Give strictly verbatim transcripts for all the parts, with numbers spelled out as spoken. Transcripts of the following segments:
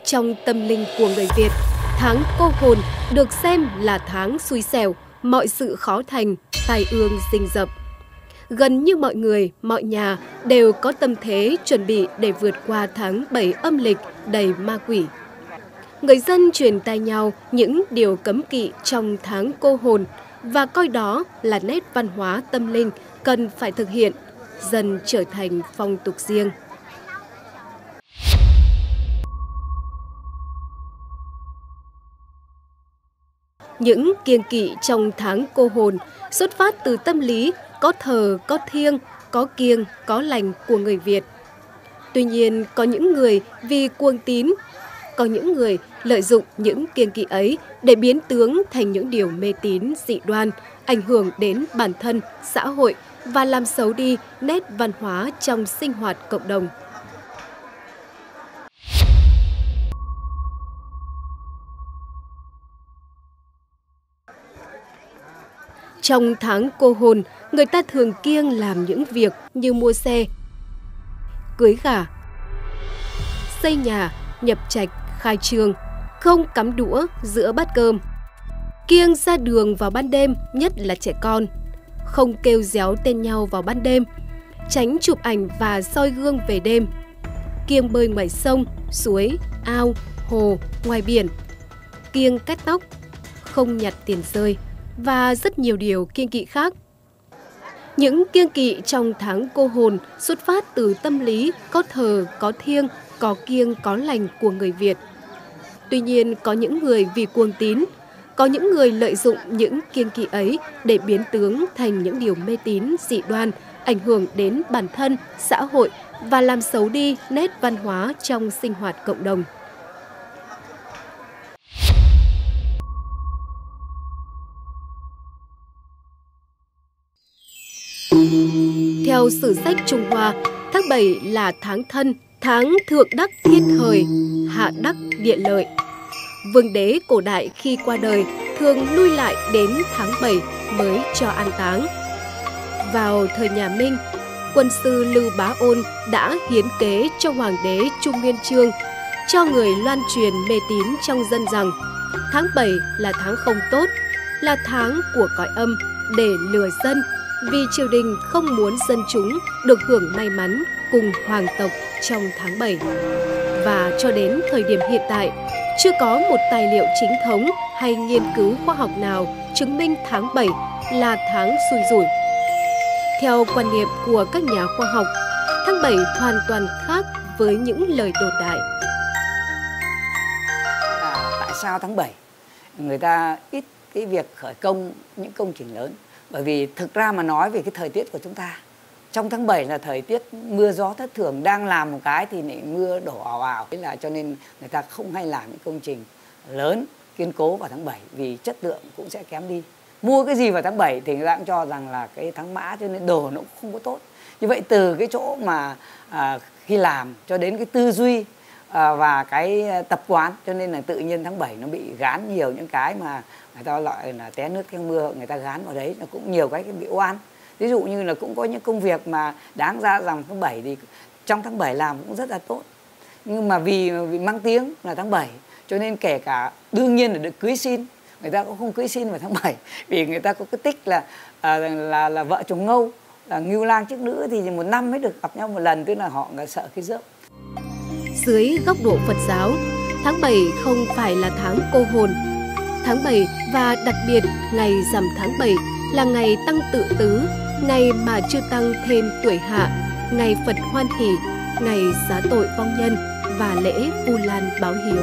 Trong tâm linh của người Việt, tháng cô hồn được xem là tháng xui xẻo, mọi sự khó thành, tai ương rình rập. Gần như mọi người, mọi nhà đều có tâm thế chuẩn bị để vượt qua tháng bảy âm lịch đầy ma quỷ. Người dân truyền tai nhau những điều cấm kỵ trong tháng cô hồn và coi đó là nét văn hóa tâm linh cần phải thực hiện, dần trở thành phong tục riêng. Những kiêng kỵ trong tháng cô hồn xuất phát từ tâm lý có thờ, có thiêng, có kiêng, có lành của người Việt. Tuy nhiên, có những người vì cuồng tín, có những người lợi dụng những kiêng kỵ ấy để biến tướng thành những điều mê tín, dị đoan, ảnh hưởng đến bản thân, xã hội và làm xấu đi nét văn hóa trong sinh hoạt cộng đồng. Trong tháng cô hồn, người ta thường kiêng làm những việc như mua xe, cưới gả, xây nhà, nhập trạch, khai trương, không cắm đũa giữa bát cơm, kiêng ra đường vào ban đêm, nhất là trẻ con, không kêu réo tên nhau vào ban đêm, tránh chụp ảnh và soi gương về đêm, kiêng bơi ngoài sông, suối, ao, hồ, ngoài biển, kiêng cắt tóc, không nhặt tiền rơi và rất nhiều điều kiêng kỵ khác. Những kiêng kỵ trong tháng cô hồn xuất phát từ tâm lý có thờ, có thiêng, có kiêng, có lành của người Việt. Tuy nhiên, có những người vì cuồng tín, có những người lợi dụng những kiêng kỵ ấy để biến tướng thành những điều mê tín, dị đoan, ảnh hưởng đến bản thân, xã hội và làm xấu đi nét văn hóa trong sinh hoạt cộng đồng. Theo sử sách Trung Hoa, tháng bảy là tháng Thân, tháng thượng đắc thiên thời, hạ đắc địa lợi. Vương đế cổ đại khi qua đời thường lui lại đến tháng bảy mới cho an táng. Vào thời nhà Minh, quân sư Lưu Bá Ôn đã hiến kế cho hoàng đế Trung Nguyên Chương, cho người loan truyền mê tín trong dân rằng tháng bảy là tháng không tốt, là tháng của cõi âm để lừa dân, vì triều đình không muốn dân chúng được hưởng may mắn cùng hoàng tộc trong tháng bảy. Và cho đến thời điểm hiện tại, chưa có một tài liệu chính thống hay nghiên cứu khoa học nào chứng minh tháng bảy là tháng xui rủi. Theo quan niệm của các nhà khoa học, tháng bảy hoàn toàn khác với những lời đồn đại. À, tại sao tháng bảy người ta ít cái việc khởi công những công trình lớn? Bởi vì thực ra mà nói về cái thời tiết của chúng ta, trong tháng bảy là thời tiết mưa gió thất thường, đang làm một cái thì lại mưa đổ ào ào. Thế là cho nên người ta không hay làm những công trình lớn, kiên cố vào tháng bảy vì chất lượng cũng sẽ kém đi. Mua cái gì vào tháng bảy thì người ta cũng cho rằng là cái tháng mã, cho nên đồ nó cũng không có tốt. Như vậy từ cái chỗ mà à, khi làm cho đến cái tư duy à, và cái tập quán, cho nên là tự nhiên tháng bảy nó bị gán nhiều những cái mà người ta gọi là té nước theo mưa, người ta gán vào đấy, nó cũng nhiều cái bị oan. Ví dụ như là cũng có những công việc mà đáng ra rằng tháng bảy thì trong tháng bảy làm cũng rất là tốt. Nhưng mà vì, vì mang tiếng là tháng bảy, cho nên kể cả đương nhiên là được cưới xin, người ta cũng không cưới xin vào tháng bảy. Vì người ta có cái tích là à, là, là vợ chồng ngâu, là ngưu lang chức nữ thì một năm mới được gặp nhau một lần, tức là họ sợ khi rớp. Dưới góc độ Phật giáo, tháng bảy không phải là tháng cô hồn. Tháng bảy và đặc biệt ngày rằm tháng bảy là ngày tăng tự tứ, ngày mà chư tăng thêm tuổi hạ, ngày Phật hoan hỷ, ngày xá tội vong nhân và lễ Vu Lan báo hiếu.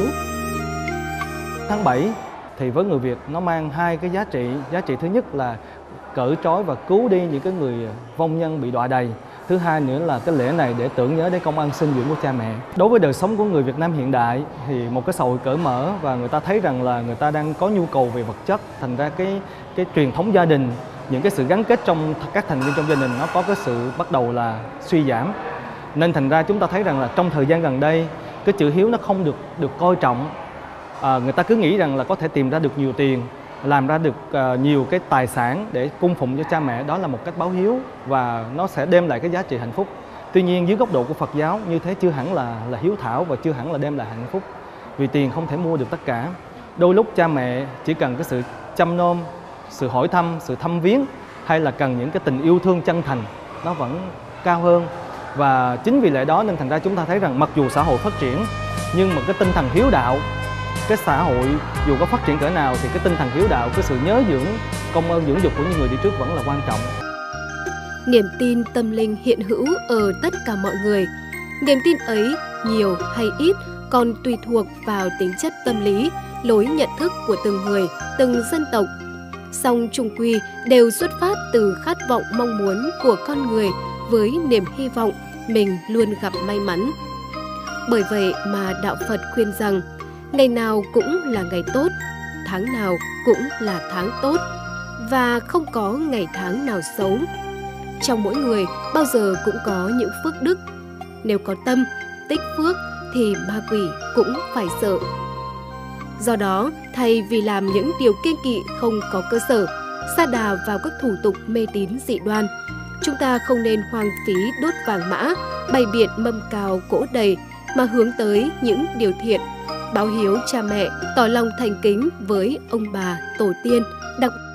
Tháng bảy thì với người Việt nó mang hai cái giá trị. Giá trị thứ nhất là cởi trói và cứu đi những cái người vong nhân bị đọa đầy. Thứ hai nữa là cái lễ này để tưởng nhớ đến công ân sinh dưỡng của cha mẹ. Đối với đời sống của người Việt Nam hiện đại thì một cái xã hội cởi mở và người ta thấy rằng là người ta đang có nhu cầu về vật chất, thành ra cái cái truyền thống gia đình, những cái sự gắn kết trong các thành viên trong gia đình nó có cái sự bắt đầu là suy giảm. Nên thành ra chúng ta thấy rằng là trong thời gian gần đây cái chữ hiếu nó không được được coi trọng. À, người ta cứ nghĩ rằng là có thể tìm ra được nhiều tiền, làm ra được uh, nhiều cái tài sản để cung phụng cho cha mẹ, đó là một cách báo hiếu và nó sẽ đem lại cái giá trị hạnh phúc. Tuy nhiên dưới góc độ của Phật giáo như thế chưa hẳn là là hiếu thảo và chưa hẳn là đem lại hạnh phúc. vì tiền không thể mua được tất cả. Đôi lúc cha mẹ chỉ cần cái sự chăm nom, sự hỏi thăm, sự thăm viếng, hay là cần những cái tình yêu thương chân thành, nó vẫn cao hơn. Và chính vì lẽ đó nên thành ra chúng ta thấy rằng mặc dù xã hội phát triển, nhưng mà cái tinh thần hiếu đạo, cái xã hội dù có phát triển cỡ nào thì cái tinh thần hiếu đạo, cái sự nhớ dưỡng công ơn dưỡng dục của những người đi trước vẫn là quan trọng. Niềm tin tâm linh hiện hữu ở tất cả mọi người. Niềm tin ấy nhiều hay ít còn tùy thuộc vào tính chất tâm lý, lối nhận thức của từng người, từng dân tộc. Song chung quy đều xuất phát từ khát vọng mong muốn của con người với niềm hy vọng mình luôn gặp may mắn. Bởi vậy mà Đạo Phật khuyên rằng ngày nào cũng là ngày tốt, tháng nào cũng là tháng tốt, và không có ngày tháng nào xấu. Trong mỗi người bao giờ cũng có những phước đức. Nếu có tâm, tích phước thì ma quỷ cũng phải sợ. Do đó, thay vì làm những điều kiêng kỵ không có cơ sở, sa đà vào các thủ tục mê tín dị đoan, chúng ta không nên hoang phí đốt vàng mã, bày biện mâm cào cỗ đầy, mà hướng tới những điều thiện, báo hiếu cha mẹ, tỏ lòng thành kính với ông bà, tổ tiên, đặc